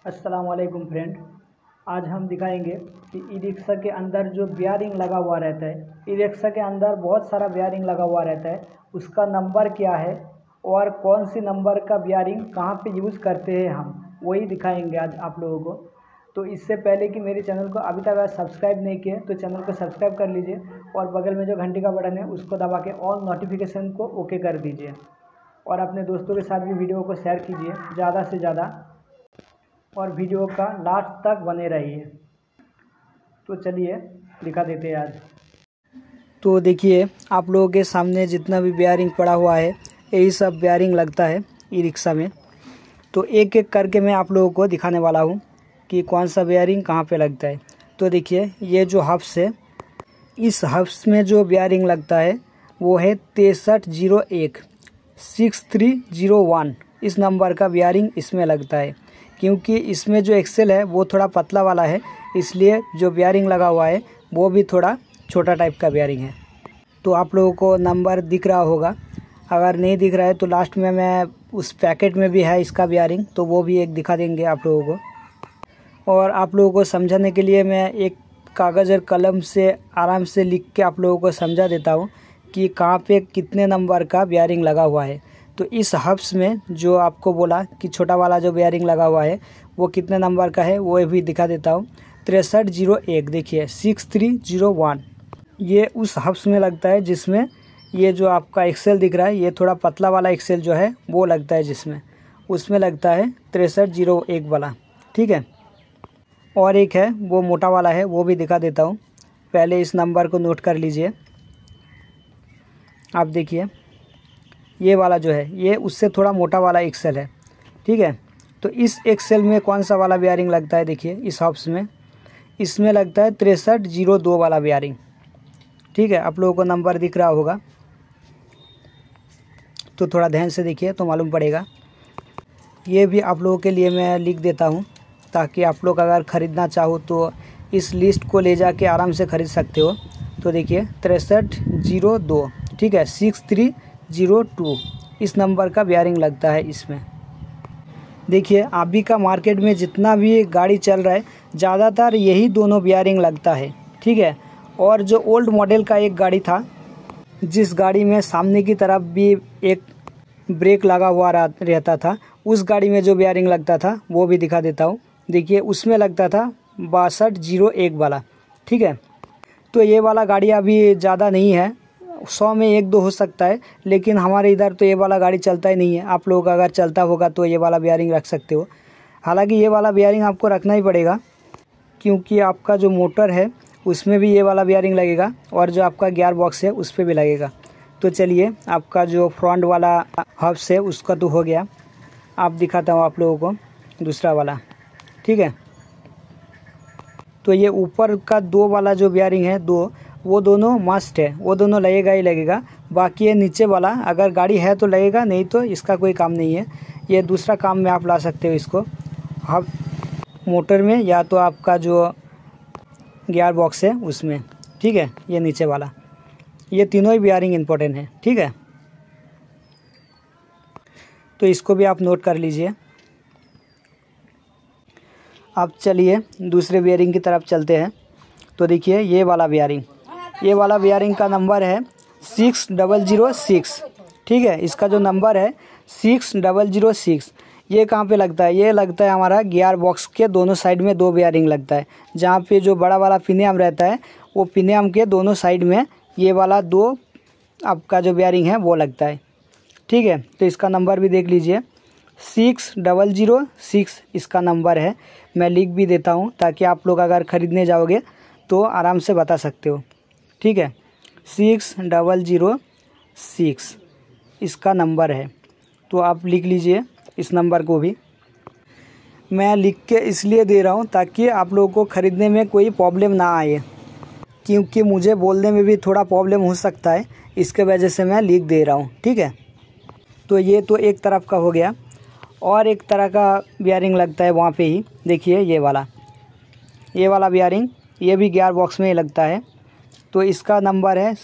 अस्सलाम वालेकुम फ्रेंड। आज हम दिखाएंगे कि ई रिक्शा के अंदर जो बियरिंग लगा हुआ रहता है, ई रिक्शा के अंदर बहुत सारा बियरिंग लगा हुआ रहता है, उसका नंबर क्या है और कौन सी नंबर का बियरिंग कहाँ पे यूज़ करते हैं हम वही दिखाएंगे आज आप लोगों को। तो इससे पहले कि मेरे चैनल को अभी तक सब्सक्राइब नहीं किए तो चैनल को सब्सक्राइब कर लीजिए और बगल में जो घंटी का बटन है उसको दबा के ऑल नोटिफिकेशन को ओके कर दीजिए और अपने दोस्तों के साथ भी वीडियो को शेयर कीजिए ज़्यादा से ज़्यादा और वीडियो का लास्ट तक बने रहिए। तो चलिए दिखा देते हैं आज। तो देखिए आप लोगों के सामने जितना भी बियरिंग पड़ा हुआ है यही सब बियरिंग लगता है ई रिक्शा में। तो एक एक करके मैं आप लोगों को दिखाने वाला हूँ कि कौन सा बियरिंग कहाँ पे लगता है। तो देखिए ये जो हब्स है, इस हब्स में जो बियरिंग लगता है वो है 6301 6301। इस नंबर का बियरिंग इसमें लगता है। क्योंकि इसमें जो एक्सेल है वो थोड़ा पतला वाला है, इसलिए जो बियरिंग लगा हुआ है वो भी थोड़ा छोटा टाइप का बियरिंग है। तो आप लोगों को नंबर दिख रहा होगा, अगर नहीं दिख रहा है तो लास्ट में मैं उस पैकेट में भी है इसका बियरिंग, तो वो भी एक दिखा देंगे आप लोगों को। और आप लोगों को समझाने के लिए मैं एक कागज़ और कलम से आराम से लिख के आप लोगों को समझा देता हूँ कि कहाँ पे कितने नंबर का बियरिंग लगा हुआ है। तो इस हब्स में जो आपको बोला कि छोटा वाला जो बियरिंग लगा हुआ है वो कितने नंबर का है वो भी दिखा देता हूँ। 6301 देखिए 6301 ये उस हब्स में लगता है जिसमें ये जो आपका एक्सेल दिख रहा है ये थोड़ा पतला वाला एक्सेल जो है वो लगता है, जिसमें उसमें लगता है 6301 वाला। ठीक है, और एक है वो मोटा वाला है, वो भी दिखा देता हूँ। पहले इस नंबर को नोट कर लीजिए। आप देखिए ये वाला जो है ये उससे थोड़ा मोटा वाला एक्सेल है। ठीक है, तो इस एक्सेल में कौन सा वाला बियरिंग लगता है, देखिए इस हब्स में इसमें लगता है 6302 वाला बियरिंग। ठीक है, आप लोगों को नंबर दिख रहा होगा तो थोड़ा ध्यान से देखिए तो मालूम पड़ेगा। ये भी आप लोगों के लिए मैं लिख देता हूँ ताकि आप लोग अगर ख़रीदना चाहो तो इस लिस्ट को ले जाके आराम से ख़रीद सकते हो। तो देखिए 6302, ठीक है 6302 इस नंबर का बियरिंग लगता है इसमें। देखिए अभी का मार्केट में जितना भी गाड़ी चल रहा है ज़्यादातर यही दोनों बियरिंग लगता है। ठीक है, और जो ओल्ड मॉडल का एक गाड़ी था जिस गाड़ी में सामने की तरफ भी एक ब्रेक लगा हुआ रहता था, उस गाड़ी में जो बियरिंग लगता था वो भी दिखा देता हूँ। देखिए उसमें लगता था 6201 वाला। ठीक है, तो ये वाला गाड़ी अभी ज़्यादा नहीं है, 100 में 1-2 हो सकता है, लेकिन हमारे इधर तो ये वाला गाड़ी चलता ही नहीं है। आप लोग अगर चलता होगा तो ये वाला बियरिंग रख सकते हो। हालांकि ये वाला बियरिंग आपको रखना ही पड़ेगा क्योंकि आपका जो मोटर है उसमें भी ये वाला बियरिंग लगेगा और जो आपका गियर बॉक्स है उस पर भी लगेगा। तो चलिए आपका जो फ्रंट वाला हब्स है उसका तो हो गया, आप दिखाता हूँ आप लोगों को दूसरा वाला। ठीक है, तो ये ऊपर का 2 वाला जो बियरिंग है वो दोनों मस्ट है, वो दोनों लगेगा ही लगेगा। बाकी ये नीचे वाला अगर गाड़ी है तो लगेगा, नहीं तो इसका कोई काम नहीं है। ये दूसरा काम में आप ला सकते हो इसको हब मोटर में या तो आपका जो गियर बॉक्स है उसमें। ठीक है, ये नीचे वाला, ये तीनों ही बियरिंग इम्पोर्टेंट है। ठीक है, तो इसको भी आप नोट कर लीजिए। अब चलिए दूसरे बियरिंग की तरफ चलते हैं। तो देखिए ये वाला बियरिंग का नंबर है 6006। ठीक है, इसका जो नंबर है 6006। ये कहाँ पे लगता है, ये लगता है हमारा गियर बॉक्स के दोनों साइड में 2 बियरिंग लगता है। जहाँ पे जो बड़ा वाला पिनियम रहता है वो पिनियम के दोनों साइड में ये वाला 2 आपका जो बियरिंग है वो लगता है। ठीक है, तो इसका नंबर भी देख लीजिए 6006 इसका नंबर है। मैं लिख भी देता हूँ ताकि आप लोग अगर ख़रीदने जाओगे तो आराम से बता सकते हो। ठीक है, 6006 इसका नंबर है, तो आप लिख लीजिए इस नंबर को भी। मैं लिख के इसलिए दे रहा हूँ ताकि आप लोगों को ख़रीदने में कोई प्रॉब्लम ना आए, क्योंकि मुझे बोलने में भी थोड़ा प्रॉब्लम हो सकता है, इसके वजह से मैं लिख दे रहा हूँ। ठीक है, तो ये तो एक तरफ का हो गया। और एक तरह का बियरिंग लगता है वहाँ पे ही, देखिए ये वाला बियरिंग ये भी गियर बॉक्स में ही लगता है। तो इसका नंबर है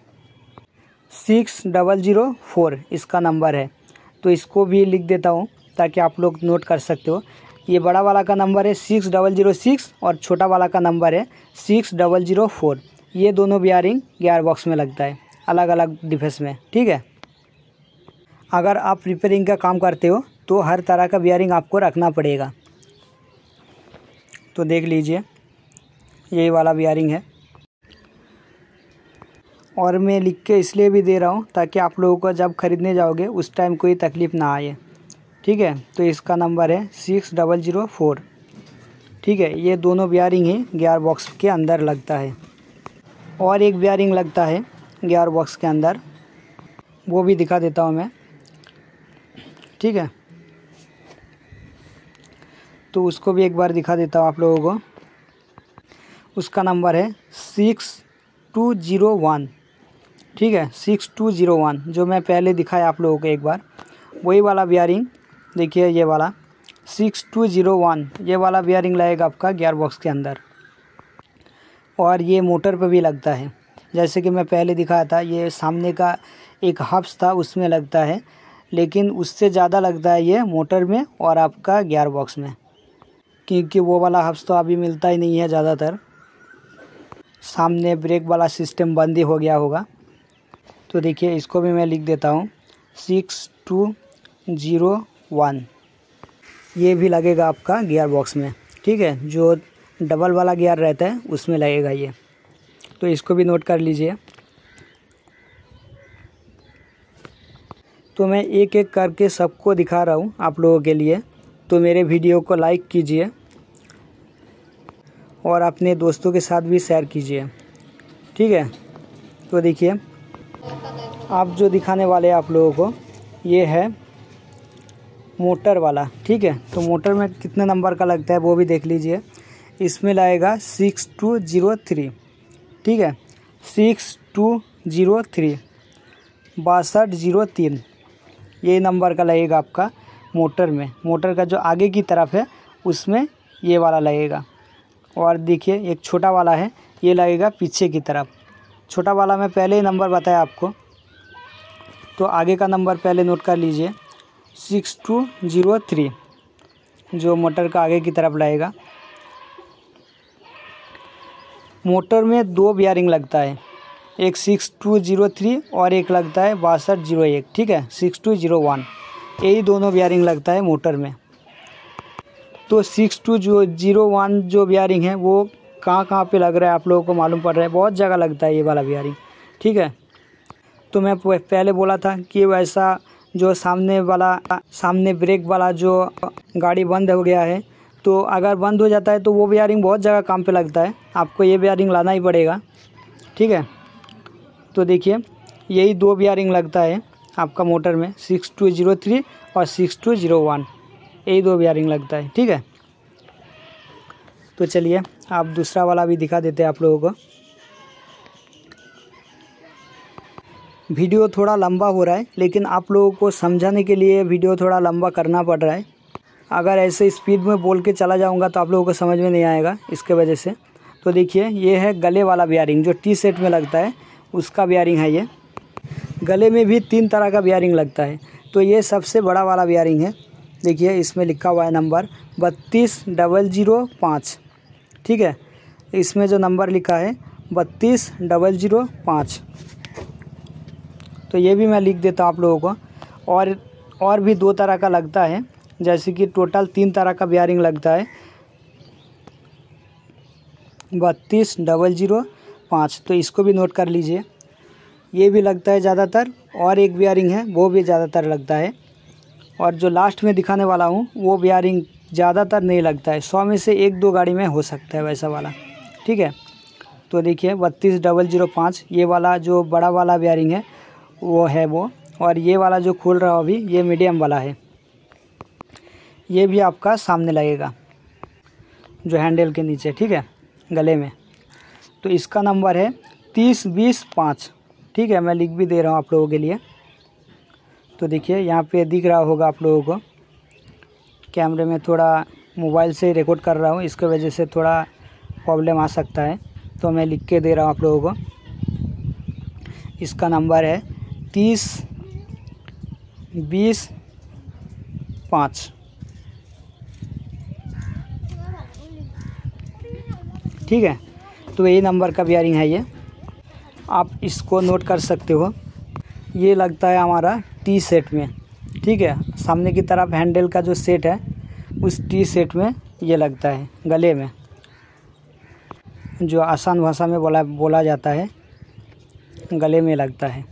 6004 इसका नंबर है। तो इसको भी लिख देता हूँ ताकि आप लोग नोट कर सकते हो। ये बड़ा वाला का नंबर है 6006 और छोटा वाला का नंबर है 6004। ये दोनों बियरिंग गियर बॉक्स में लगता है, अलग अलग डिफेंस में, ठीक है। अगर आप रिपेयरिंग का काम करते हो तो हर तरह का बियरिंग आपको रखना पड़ेगा। तो देख लीजिए, यही वाला बियरिंग है, और मैं लिख के इसलिए भी दे रहा हूँ ताकि आप लोगों को जब ख़रीदने जाओगे उस टाइम कोई तकलीफ़ ना आए, ठीक है। तो इसका नंबर है 6004, ठीक है। ये दोनों बियरिंग ही गियर बॉक्स के अंदर लगता है, और एक बियरिंग लगता है गियर बॉक्स के अंदर, वो भी दिखा देता हूँ मैं, ठीक है। तो उसको भी एक बार दिखा देता हूँ आप लोगों को। उसका नंबर है 6201, ठीक है, 6201, जो मैं पहले दिखाया आप लोगों को एक बार, वही वाला बियरिंग। देखिए ये वाला 6201, ये वाला बियरिंग लगेगा आपका गियर बॉक्स के अंदर, और ये मोटर पे भी लगता है। जैसे कि मैं पहले दिखाया था, ये सामने का एक हब्स था उसमें लगता है, लेकिन उससे ज़्यादा लगता है ये मोटर में और आपका गियर बॉक्स में, क्योंकि वो वाला हब्स तो अभी मिलता ही नहीं है ज़्यादातर। सामने ब्रेक वाला सिस्टम बंद ही हो गया होगा। तो देखिए इसको भी मैं लिख देता हूँ 6201, ये भी लगेगा आपका गियर बॉक्स में, ठीक है। जो डबल वाला गियर रहता है उसमें लगेगा ये, तो इसको भी नोट कर लीजिए। तो मैं एक एक करके सबको दिखा रहा हूँ आप लोगों के लिए, तो मेरे वीडियो को लाइक कीजिए और अपने दोस्तों के साथ भी शेयर कीजिए, ठीक है। तो देखिए आप जो दिखाने वाले हैं आप लोगों को, ये है मोटर वाला, ठीक है। तो मोटर में कितने नंबर का लगता है वो भी देख लीजिए। इसमें लगेगा 6203, ठीक है, 6203, 6203, ये नंबर का लगेगा आपका मोटर में। मोटर का जो आगे की तरफ है उसमें ये वाला लगेगा। और देखिए एक छोटा वाला है, ये लगेगा पीछे की तरफ। छोटा वाला मैं पहले ही नंबर बताया आपको, तो आगे का नंबर पहले नोट कर लीजिए 6203, जो मोटर का आगे की तरफ लगेगा। मोटर में दो बियरिंग लगता है, एक 6203 और एक लगता है 6201, ठीक है, 6201, यही दोनों बियरिंग लगता है मोटर में। तो 6201 जो बियरिंग है वो कहाँ पे लग रहा है आप लोगों को मालूम पड़ रहा है, बहुत जगह लगता है ये वाला बियरिंग, ठीक है। तो मैं पहले बोला था कि वैसा जो सामने ब्रेक वाला जो गाड़ी बंद हो गया है, तो अगर बंद हो जाता है तो वो बियरिंग बहुत जगह काम पे लगता है, आपको ये बियरिंग लाना ही पड़ेगा, ठीक है। तो देखिए यही दो बियरिंग लगता है आपका मोटर में, 6203 और 6201, यही दो बियरिंग लगता है, ठीक है। तो चलिए आप दूसरा वाला भी दिखा देते हैं आप लोगों को। वीडियो थोड़ा लंबा हो रहा है, लेकिन आप लोगों को समझाने के लिए वीडियो थोड़ा लंबा करना पड़ रहा है। अगर ऐसे स्पीड में बोल के चला जाऊंगा तो आप लोगों को समझ में नहीं आएगा, इसके वजह से। तो देखिए ये है गले वाला बियरिंग, जो टी सेट में लगता है उसका बियरिंग है ये। गले में भी 3 तरह का बियरिंग लगता है, तो ये सबसे बड़ा वाला बियरिंग है। देखिए इसमें लिखा हुआ है नंबर 32005, ठीक है। इसमें जो नंबर लिखा है 32005, तो ये भी मैं लिख देता हूँ आप लोगों को। और भी 2 तरह का लगता है, जैसे कि टोटल 3 तरह का बियरिंग लगता है 32005, तो इसको भी नोट कर लीजिए। ये भी लगता है ज़्यादातर, और एक बियरिंग है वो भी ज़्यादातर लगता है, और जो लास्ट में दिखाने वाला हूँ वो बियरिंग ज़्यादातर नहीं लगता है, 100 में से 1-2 गाड़ी में हो सकता है वैसा वाला, ठीक है। तो देखिए 32005, ये वाला जो बड़ा वाला बियरिंग है वो है वो, और ये वाला जो खोल रहा हूँ अभी ये मीडियम वाला है, ये भी आपका सामने लगेगा जो हैंडल के नीचे, ठीक है, गले में। तो इसका नंबर है 30205, ठीक है, मैं लिख भी दे रहा हूँ आप लोगों के लिए। तो देखिए यहाँ पे दिख रहा होगा आप लोगों को, कैमरे में थोड़ा मोबाइल से रिकॉर्ड कर रहा हूँ, इसके वजह से थोड़ा प्रॉब्लम आ सकता है, तो मैं लिख के दे रहा हूँ आप लोगों को। इसका नंबर है 30205, 5। ठीक है, तो यही नंबर का बियरिंग है ये, आप इसको नोट कर सकते हो। ये लगता है हमारा टी सेट में। ठीक है, सामने की तरफ हैंडल का जो सेट है उस टी सेट में ये लगता है, गले में, जो आसान भाषा में बोला जाता है, गले में लगता है।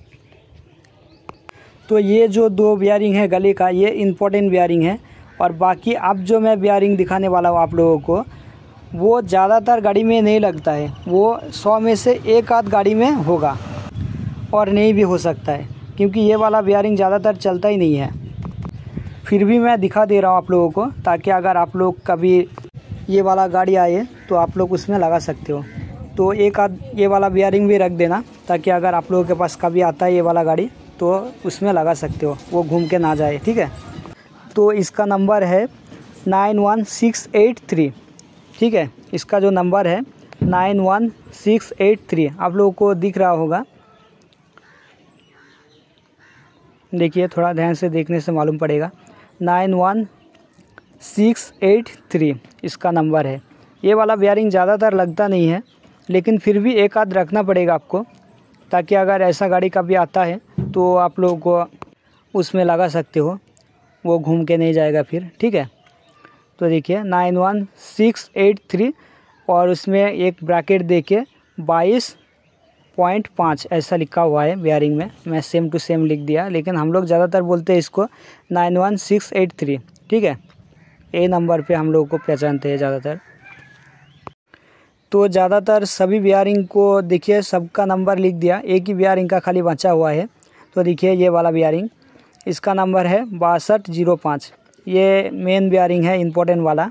तो ये जो 2 बियरिंग है गले का, ये इम्पोर्टेंट बियरिंग है। और बाकी अब जो मैं बियरिंग दिखाने वाला हूँ आप लोगों को, वो ज़्यादातर गाड़ी में नहीं लगता है। वो 100 में से 1 आध गाड़ी में होगा और नहीं भी हो सकता है, क्योंकि ये वाला बियरिंग ज़्यादातर चलता ही नहीं है। फिर भी मैं दिखा दे रहा हूँ आप लोगों को, ताकि अगर आप लोग कभी ये वाला गाड़ी आए तो आप लोग उसमें लगा सकते हो। तो 1 आध ये वाला बियरिंग भी रख देना, ताकि अगर आप लोगों के पास कभी आता है ये वाला गाड़ी तो उसमें लगा सकते हो, वो घूम के ना जाए। ठीक है, तो इसका नंबर है 91683। ठीक है, इसका जो नंबर है 91683, आप लोगों को दिख रहा होगा। देखिए, थोड़ा ध्यान से देखने से मालूम पड़ेगा। 91683 इसका नंबर है। ये वाला बियरिंग ज़्यादातर लगता नहीं है, लेकिन फिर भी 1 आध रखना पड़ेगा आपको, ताकि अगर ऐसा गाड़ी कभी आता है तो आप लोगों को उसमें लगा सकते हो, वो घूम के नहीं जाएगा फिर। ठीक है, तो देखिए 91683, और उसमें एक ब्रैकेट देके 22.5 ऐसा लिखा हुआ है बियरिंग में। मैं सेम टू सेम लिख दिया, लेकिन हम लोग ज़्यादातर बोलते हैं इसको 91683। ठीक है, ए नंबर पे हम लोगों को पहचानते हैं ज़्यादातर। तो ज़्यादातर सभी बियरिंग को देखिए सबका नंबर लिख दिया, एक ही बियरिंग का खाली बचा हुआ है। तो देखिए ये वाला बियरिंग, इसका नंबर है 6205। ये मेन बियरिंग है, इम्पोर्टेंट वाला।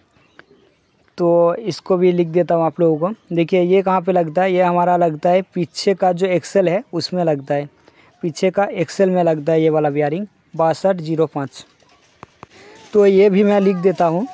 तो इसको भी लिख देता हूँ आप लोगों को। देखिए ये कहाँ पे लगता है, ये हमारा लगता है पीछे का जो एक्सेल है उसमें लगता है, पीछे का एक्सेल में लगता है ये वाला बियरिंग 6205। तो ये भी मैं लिख देता हूँ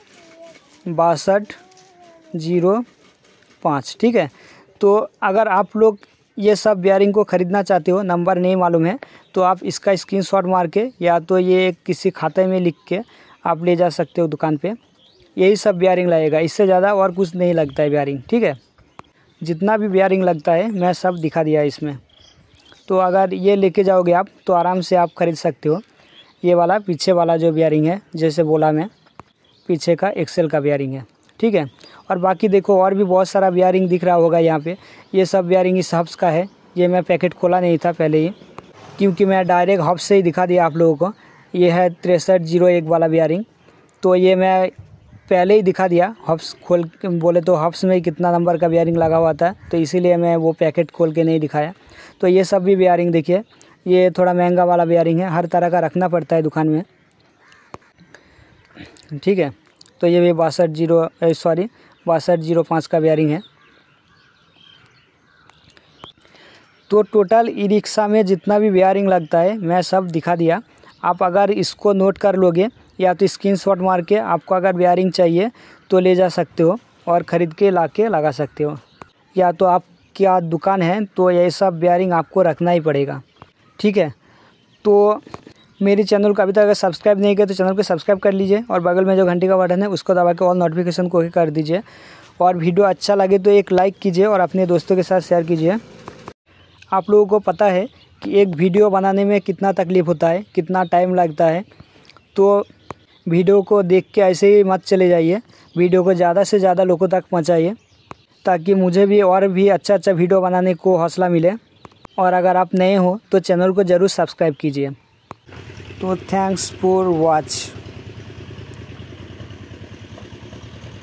6205। ठीक है, तो अगर आप लोग ये सब बियरिंग को ख़रीदना चाहते हो, नंबर नहीं मालूम है, तो आप इसका स्क्रीनशॉट मार के या तो ये किसी खाते में लिख के आप ले जा सकते हो दुकान पे। यही सब बियरिंग लगेगा, इससे ज़्यादा और कुछ नहीं लगता है बियरिंग। ठीक है, जितना भी बियरिंग लगता है मैं सब दिखा दिया इसमें। तो अगर ये लेके जाओगे आप तो आराम से आप ख़रीद सकते हो। ये वाला पीछे वाला जो बियरिंग है, जैसे बोला मैं, पीछे का एक्सेल का बियरिंग है। ठीक है, और बाकी देखो और भी बहुत सारा बियरिंग दिख रहा होगा यहाँ पे। ये सब बियरिंग इस हब्स का है। ये मैं पैकेट खोला नहीं था पहले ही, क्योंकि मैं डायरेक्ट हब्स से ही दिखा दिया आप लोगों को। ये है 6301 वाला बियरिंग, तो ये मैं पहले ही दिखा दिया। हब्स खोल बोले तो हब्स में कितना नंबर का बियरिंग लगा हुआ था, तो इसीलिए मैं वो पैकेट खोल के नहीं दिखाया। तो ये सब भी बियरिंग देखिए, ये थोड़ा महंगा वाला बियरिंग है, हर तरह का रखना पड़ता है दुकान में। ठीक है, तो ये भी 6205 का बियरिंग है। तो टोटल ई रिक्शा में जितना भी बियरिंग लगता है मैं सब दिखा दिया। आप अगर इसको नोट कर लोगे या तो स्क्रीनशॉट मार के, आपको अगर बियरिंग चाहिए तो ले जा सकते हो और ख़रीद के ला के लगा सकते हो, या तो आप क्या दुकान है तो ये सब बियरिंग आपको रखना ही पड़ेगा। ठीक है, तो मेरी चैनल को अभी तक अगर सब्सक्राइब नहीं किया तो चैनल को सब्सक्राइब कर लीजिए, और बगल में जो घंटी का बटन है उसको दबा के ऑल नोटिफिकेशन को ही कर दीजिए। और वीडियो अच्छा लगे तो एक लाइक कीजिए और अपने दोस्तों के साथ शेयर कीजिए। आप लोगों को पता है कि एक वीडियो बनाने में कितना तकलीफ़ होता है, कितना टाइम लगता है। तो वीडियो को देख के ऐसे ही मत चले जाइए, वीडियो को ज़्यादा से ज़्यादा लोगों तक पहुँचाइए, ताकि मुझे भी और भी अच्छा वीडियो बनाने को हौसला मिले। और अगर आप नए हो तो चैनल को ज़रूर सब्सक्राइब कीजिए। तो थैंक्स फॉर वॉच।